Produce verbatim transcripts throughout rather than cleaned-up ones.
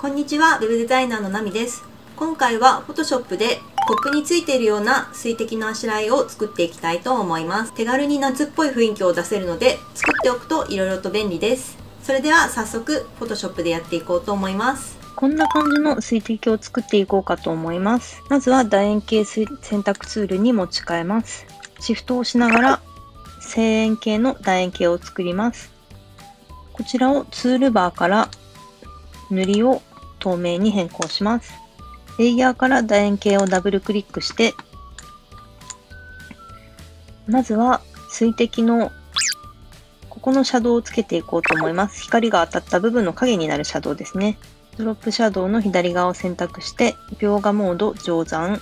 こんにちは、ウェブデザイナーのナミです。今回は Photoshop でコップについているような水滴のあしらいを作っていきたいと思います。手軽に夏っぽい雰囲気を出せるので、作っておくと色々と便利です。それでは早速 Photoshop でやっていこうと思います。 こんな感じの水滴を作っていこうかと思います。まずは楕円形選択ツールに持ち替えます。シフトを押しながら正円形の楕円形を作ります。こちらをツールバーから塗りを透明に変更します。レイヤーから楕円形をダブルクリックして、まずは水滴のここのシャドウをつけていこうと思います。光が当たった部分の影になるシャドウですね。ドロップシャドウの左側を選択して、描画モード上山、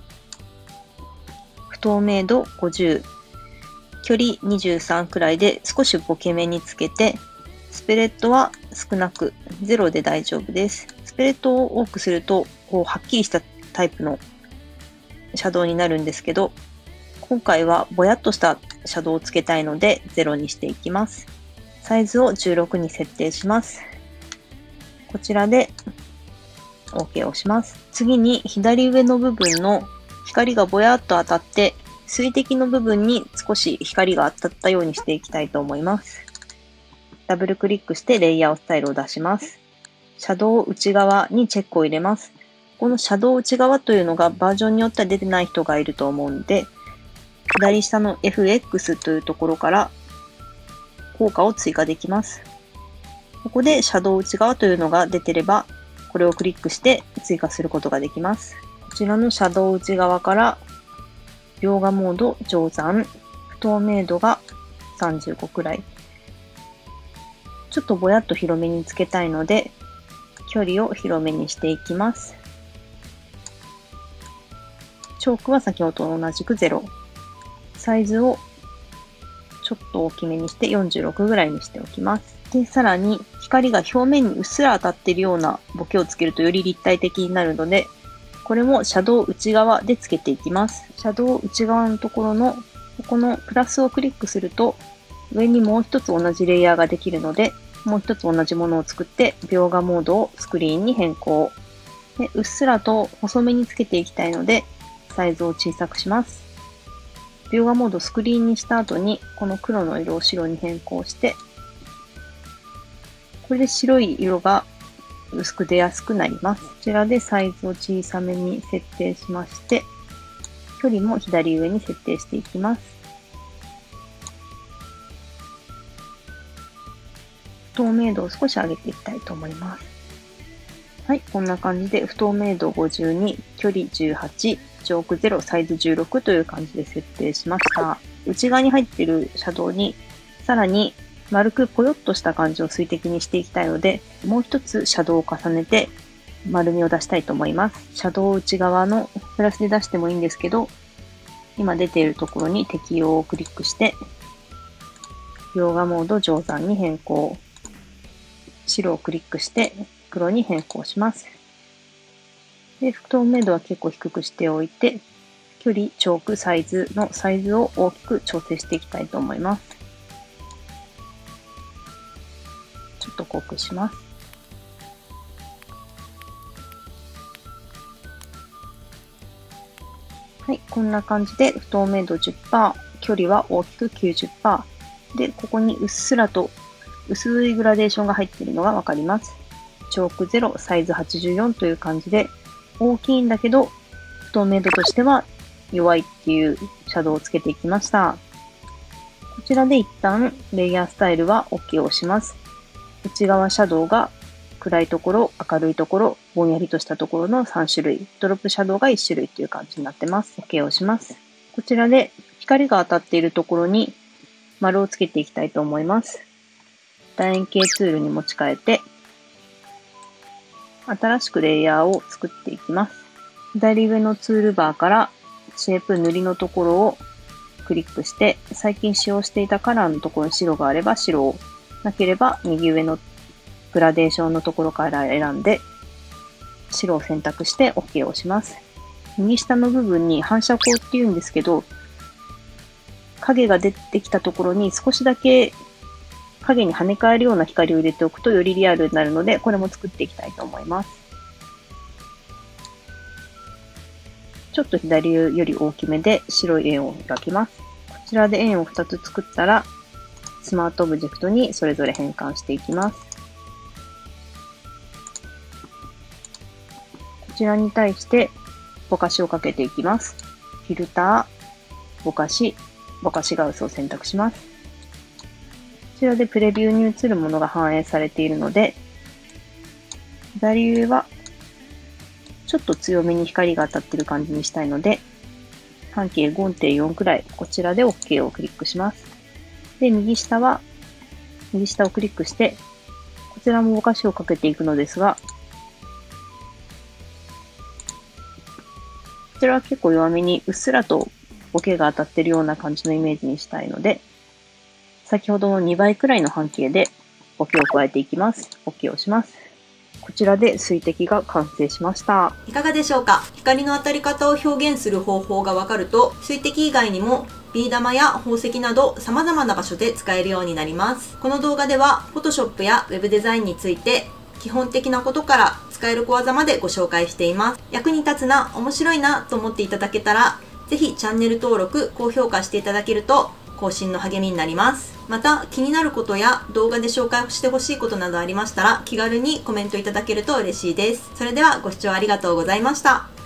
不透明度ごじゅう、距離にじゅうさんくらいで少しボケ目につけて、スプレッドは少なくゼロで大丈夫です。スプレッドを多くするとこうはっきりしたタイプのシャドウになるんですけど、今回はぼやっとしたシャドウをつけたいのでゼロにしていきます。サイズをじゅうろくに設定します。こちらで OK を押します。次に左上の部分の光がぼやっと当たって水滴の部分に少し光が当たったようにしていきたいと思います。ダブルクリックしてレイヤースタイルを出します。シャドウ内側にチェックを入れます。このシャドウ内側というのがバージョンによっては出てない人がいると思うので、左下の エフエックス というところから効果を追加できます。ここでシャドウ内側というのが出てれば、これをクリックして追加することができます。こちらのシャドウ内側から描画モード上山、不透明度がさんじゅうごくらい。ちょっとぼやっと広めにつけたいので、距離を広めにしていきます。チョークは先ほどと同じくゼロ。サイズをちょっと大きめにしてよんじゅうろくぐらいにしておきます。で、さらに光が表面にうっすら当たっているようなボケをつけるとより立体的になるので、これもシャドウ内側でつけていきます。シャドウ内側のところのここのプラスをクリックすると、上にもう一つ同じレイヤーができるので、もう一つ同じものを作って描画モードをスクリーンに変更。で、うっすらと細めにつけていきたいので、サイズを小さくします。描画モードをスクリーンにした後に、この黒の色を白に変更して、これで白い色が薄く出やすくなります。こちらでサイズを小さめに設定しまして、距離も左上に設定していきます。透明度を少し上げていきたいと思います。はい、こんな感じで不透明度ごじゅうに、距離じゅうはち、チョークゼロ、サイズじゅうろくという感じで設定しました。内側に入っているシャドウにさらに丸くぽよっとした感じを水滴にしていきたいので、もう一つシャドウを重ねて丸みを出したいと思います。シャドウ内側のプラスで出してもいいんですけど、今出ているところに適用をクリックして、描画モード上山に変更。白をクリックして黒に変更します。で、不透明度は結構低くしておいて、距離、チョーク、サイズのサイズを大きく調整していきたいと思います。ちょっと濃くします。はい、こんな感じで不透明度 じゅっパーセント、距離は大きく きゅうじゅっパーセント。で、ここにうっすらと薄いグラデーションが入っているのがわかります。チョークゼロ、サイズはちじゅうよんという感じで、大きいんだけど、不透明度としては弱いっていうシャドウをつけていきました。こちらで一旦レイヤースタイルは OK を押します。内側シャドウが暗いところ、明るいところ、ぼんやりとしたところのさん種類、ドロップシャドウがいち種類という感じになってます。OK を押します。こちらで光が当たっているところに丸をつけていきたいと思います。楕円形ツールに持ち替えて、新しくレイヤーを作っていきます。左上のツールバーからシェイプ塗りのところをクリックして、最近使用していたカラーのところに白があれば白を、なければ右上のグラデーションのところから選んで、白を選択して OK を押します。右下の部分に反射光っていうんですけど、影が出てきたところに少しだけ影に跳ね返るような光を入れておくとよりリアルになるので、これも作っていきたいと思います。ちょっと左より大きめで白い円を描きます。こちらで円をふたつ作ったら、スマートオブジェクトにそれぞれ変換していきます。こちらに対してぼかしをかけていきます。フィルター、ぼかし、ぼかしガウスを選択します。こちらでプレビューに映るものが反映されているので、左上はちょっと強めに光が当たっている感じにしたいので、半径 ごてんよん くらい、こちらで OK をクリックします。で、右下は、右下をクリックして、こちらもぼかしをかけていくのですが、こちらは結構弱めにうっすらとボケが当たっているような感じのイメージにしたいので、先ほどのにばいくらいの半径でボケを加えていきます。OK をします。こちらで水滴が完成しました。 いかがでしょうか？光の当たり方を表現する方法がわかると、水滴以外にもビー玉や宝石など様々な場所で使えるようになります。この動画では Photoshop や Web デザインについて基本的なことから使える小技までご紹介しています。役に立つな、面白いなと思っていただけたら、ぜひチャンネル登録、高評価していただけると更新の励みになります。また気になることや動画で紹介してほしいことなどありましたら気軽にコメントいただけると嬉しいです。それではご視聴ありがとうございました。